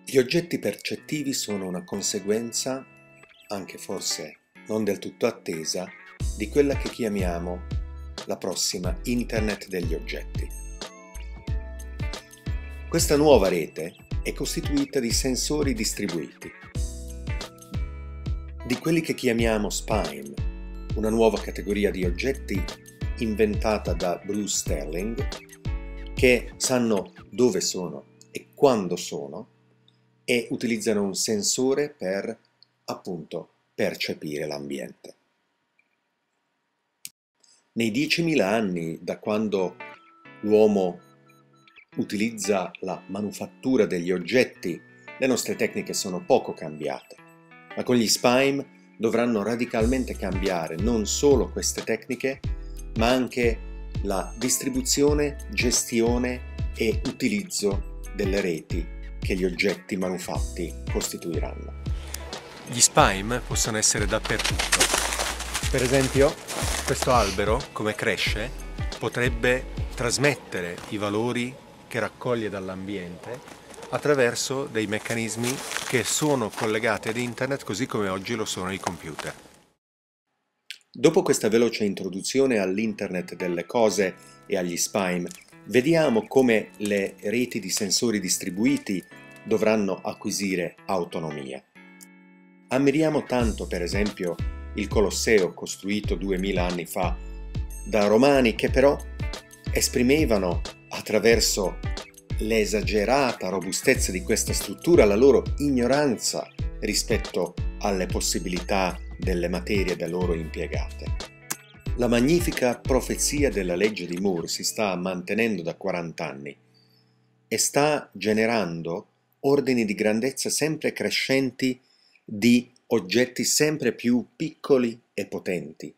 Gli oggetti percettivi sono una conseguenza, anche forse non del tutto attesa, di quella che chiamiamo la prossima Internet degli oggetti. Questa nuova rete è costituita di sensori distribuiti, di quelli che chiamiamo SPIME, una nuova categoria di oggetti inventata da Bruce Sterling, che sanno dove sono e quando sono e utilizzano un sensore per, appunto, percepire l'ambiente. Nei 10.000 anni da quando l'uomo utilizza la manufattura degli oggetti, le nostre tecniche sono poco cambiate, ma con gli SPIME dovranno radicalmente cambiare non solo queste tecniche, ma anche la distribuzione, gestione e utilizzo delle reti che gli oggetti manufatti costituiranno. Gli SPIME possono essere dappertutto. Per esempio, questo albero, come cresce, potrebbe trasmettere i valori che raccoglie dall'ambiente attraverso dei meccanismi che sono collegati ad internet così come oggi lo sono i computer. Dopo questa veloce introduzione all'internet delle cose e agli SPIME, vediamo come le reti di sensori distribuiti dovranno acquisire autonomia. Ammiriamo tanto, per esempio, il Colosseo costruito 2000 anni fa da romani che però esprimevano attraverso l'esagerata robustezza di questa struttura la loro ignoranza rispetto alle possibilità delle materie da loro impiegate. La magnifica profezia della legge di Moore si sta mantenendo da 40 anni e sta generando ordini di grandezza sempre crescenti di oggetti sempre più piccoli e potenti.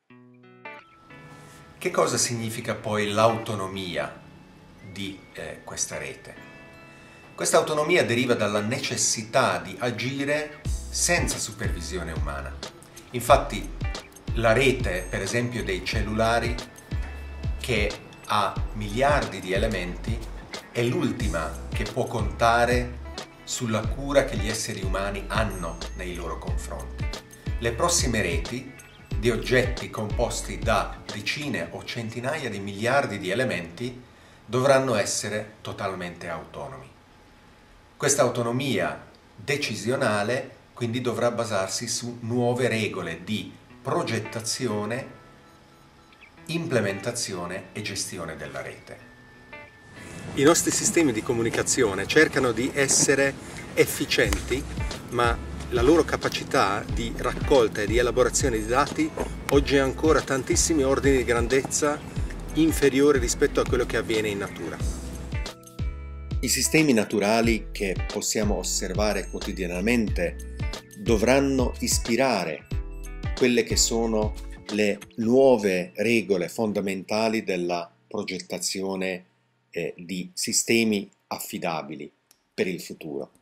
Che cosa significa poi l'autonomia di questa rete? Questa autonomia deriva dalla necessità di agire senza supervisione umana. Infatti la rete, per esempio, dei cellulari, che ha miliardi di elementi, è l'ultima che può contare sulla cura che gli esseri umani hanno nei loro confronti. Le prossime reti di oggetti composti da decine o centinaia di miliardi di elementi dovranno essere totalmente autonomi. Questa autonomia decisionale quindi dovrà basarsi su nuove regole di progettazione, implementazione e gestione della rete. I nostri sistemi di comunicazione cercano di essere efficienti, ma la loro capacità di raccolta e di elaborazione di dati oggi è ancora tantissimi ordini di grandezza inferiore rispetto a quello che avviene in natura. I sistemi naturali che possiamo osservare quotidianamente dovranno ispirare quelle che sono le nuove regole fondamentali della progettazione di sistemi affidabili per il futuro.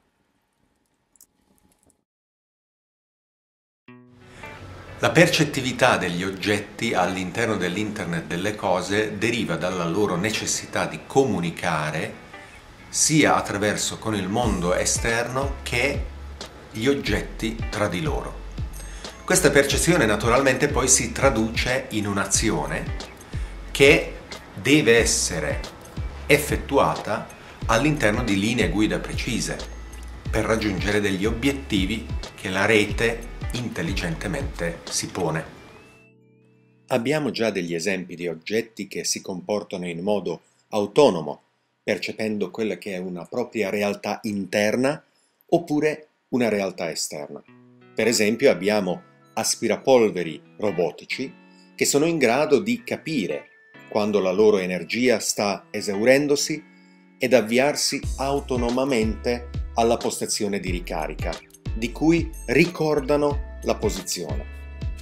La percettività degli oggetti all'interno dell'Internet delle cose deriva dalla loro necessità di comunicare sia attraverso con il mondo esterno che gli oggetti tra di loro. Questa percezione naturalmente poi si traduce in un'azione che deve essere effettuata all'interno di linee guida precise per raggiungere degli obiettivi che la rete intelligentemente si pone. Abbiamo già degli esempi di oggetti che si comportano in modo autonomo, percependo quella che è una propria realtà interna oppure una realtà esterna. Per esempio abbiamo aspirapolveri robotici che sono in grado di capire quando la loro energia sta esaurendosi ed avviarsi autonomamente alla postazione di ricarica, di cui ricordano la posizione.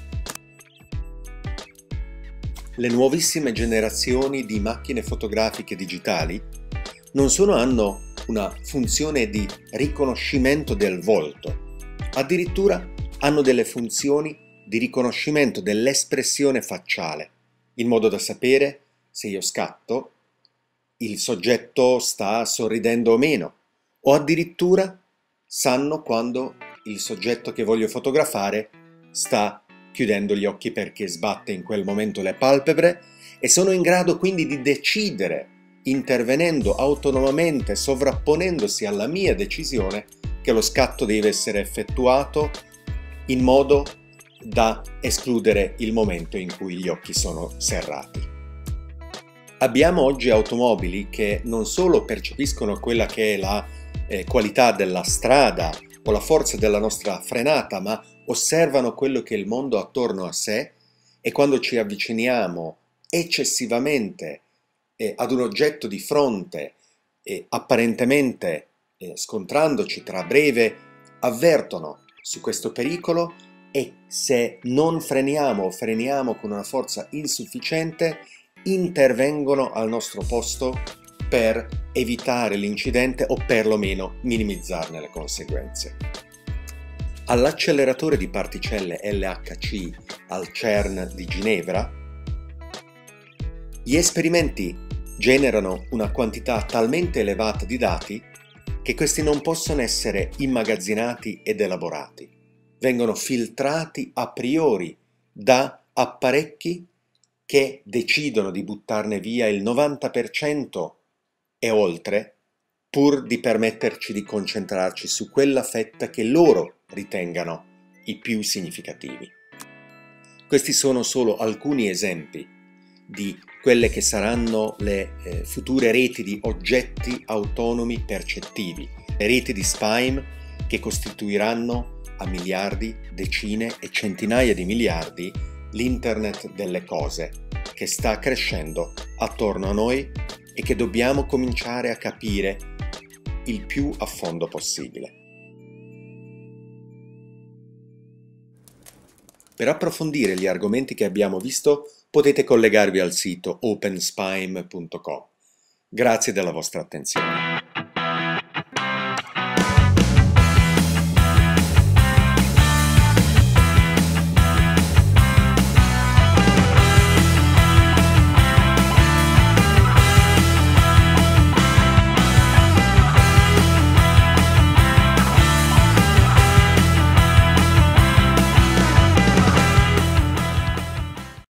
Le nuovissime generazioni di macchine fotografiche digitali non solo hanno una funzione di riconoscimento del volto, addirittura hanno delle funzioni di riconoscimento dell'espressione facciale, in modo da sapere se io scatto, il soggetto sta sorridendo o meno, o addirittura sanno quando il soggetto che voglio fotografare sta chiudendo gli occhi perché sbatte in quel momento le palpebre e sono in grado quindi di decidere, intervenendo autonomamente, sovrapponendosi alla mia decisione, che lo scatto deve essere effettuato in modo da escludere il momento in cui gli occhi sono serrati. Abbiamo oggi automobili che non solo percepiscono quella che è la qualità della strada o la forza della nostra frenata, ma osservano quello che è il mondo attorno a sé, e quando ci avviciniamo eccessivamente ad un oggetto di fronte, apparentemente scontrandoci tra breve, avvertono su questo pericolo e se non freniamo o freniamo con una forza insufficiente, intervengono al nostro posto per evitare l'incidente o perlomeno minimizzarne le conseguenze. All'acceleratore di particelle LHC al CERN di Ginevra, gli esperimenti generano una quantità talmente elevata di dati che questi non possono essere immagazzinati ed elaborati. Vengono filtrati a priori da apparecchi che decidono di buttarne via il 90% e oltre, pur di permetterci di concentrarci su quella fetta che loro ritengano i più significativi. Questi sono solo alcuni esempi di quelle che saranno le future reti di oggetti autonomi percettivi, le reti di SPIME che costituiranno a miliardi, decine e centinaia di miliardi l'internet delle cose che sta crescendo attorno a noi e che dobbiamo cominciare a capire il più a fondo possibile. Per approfondire gli argomenti che abbiamo visto potete collegarvi al sito openspime.com. Grazie della vostra attenzione.